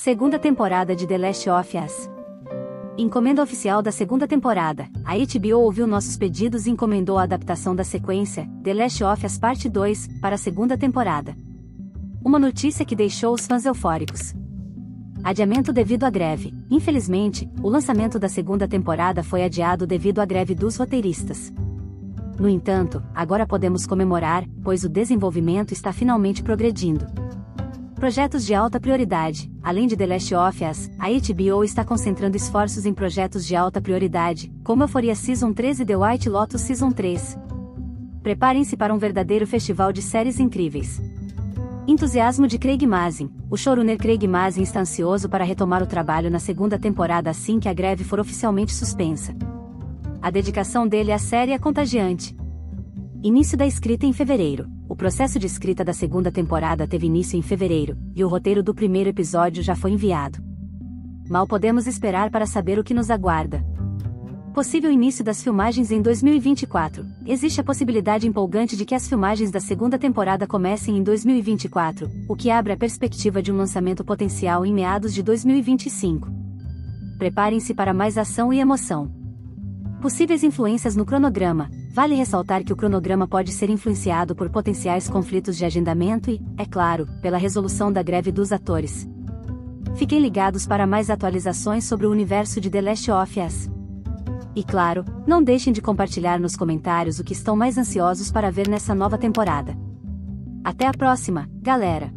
Segunda temporada de The Last of Us. Encomenda oficial da segunda temporada. A HBO ouviu nossos pedidos e encomendou a adaptação da sequência, The Last of Us Parte 2, para a segunda temporada. Uma notícia que deixou os fãs eufóricos. Adiamento devido à greve. Infelizmente, o lançamento da segunda temporada foi adiado devido à greve dos roteiristas. No entanto, agora podemos comemorar, pois o desenvolvimento está finalmente progredindo. Projetos de alta prioridade. Além de The Last of Us, a HBO está concentrando esforços em projetos de alta prioridade, como Euphoria Season 3 e The White Lotus Season 3. Preparem-se para um verdadeiro festival de séries incríveis. Entusiasmo de Craig Mazin. O showrunner Craig Mazin está ansioso para retomar o trabalho na segunda temporada assim que a greve for oficialmente suspensa. A dedicação dele à série é contagiante. Início da escrita em fevereiro. O processo de escrita da segunda temporada teve início em fevereiro, e o roteiro do primeiro episódio já foi enviado. Mal podemos esperar para saber o que nos aguarda. Possível início das filmagens em 2024. Existe a possibilidade empolgante de que as filmagens da segunda temporada comecem em 2024, o que abre a perspectiva de um lançamento potencial em meados de 2025. Preparem-se para mais ação e emoção. Possíveis influências no cronograma. Vale ressaltar que o cronograma pode ser influenciado por potenciais conflitos de agendamento e, é claro, pela resolução da greve dos atores. Fiquem ligados para mais atualizações sobre o universo de The Last of Us. E claro, não deixem de compartilhar nos comentários o que estão mais ansiosos para ver nessa nova temporada. Até a próxima, galera!